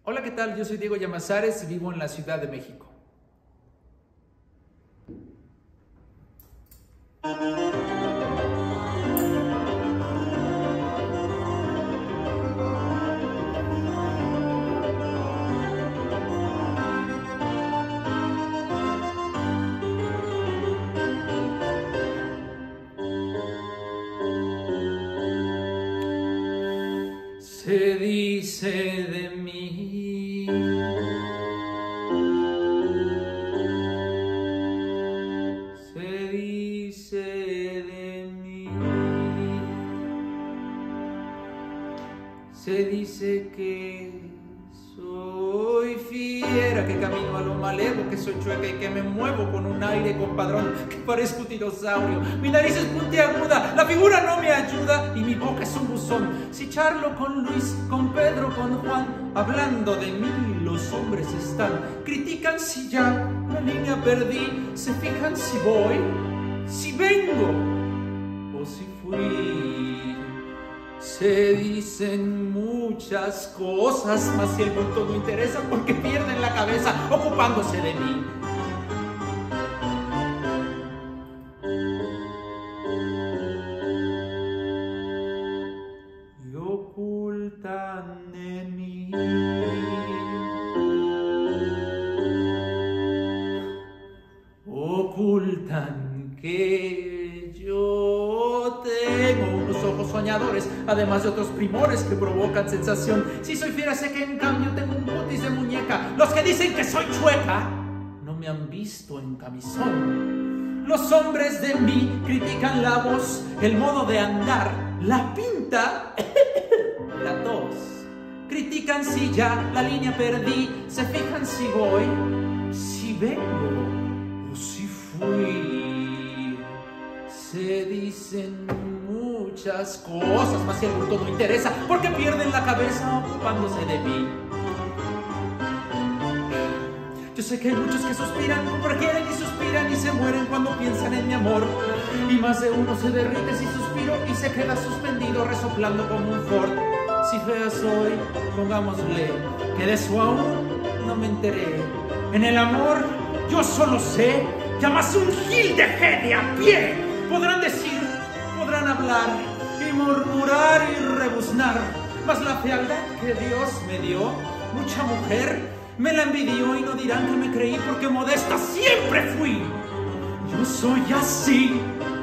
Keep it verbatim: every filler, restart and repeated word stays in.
Hola, ¿qué tal? Yo soy Diego Llamazares y vivo en la Ciudad de México. Se dice de mí, se dice de mí, se dice que soy fiera, que camino a lo malevo, que soy chueca y que me muevo con un aire compadrón, que parezco un dinosaurio. Mi nariz es puntiaguda, la figura no me ayuda y mi boca es un buzón. Si charlo con Luis, con Pedro, con Juan, hablando de mí los hombres están. Critican si ya la línea perdí, se fijan si voy, si vengo o si fui. Se dicen muchas cosas, mas si el punto no interesa porque pierden la cabeza ocupándose de mí. Y ocultan de mí. Ocultan que yo tengo unos ojos soñadores, además de otros primores que provocan sensación. Si soy fiera sé que en cambio tengo un cutis de muñeca. Los que dicen que soy chueca no me han visto en camisón. Los hombres de mí critican la voz, el modo de andar, la pinta, la tos. Critican si ya la línea perdí, se fijan si voy, si vengo o si fui. Se dicen muchas cosas, mas si el bruto no interesa porque pierden la cabeza ocupándose de mí. Yo sé que hay muchos que suspiran, prefieren y suspiran y se mueren cuando piensan en mi amor. Y más de uno se derrite si suspiro y se queda suspendido resoplando como un Ford. Si fea soy, pongámosle que de eso aún no me enteré. En el amor yo solo sé que amas un gil de genia a pie. Podrán decir, podrán hablar y murmurar y rebuznar, mas la fealdad que Dios me dio, mucha mujer me la envidió y no dirán que me creí porque modesta siempre fui. Yo soy así,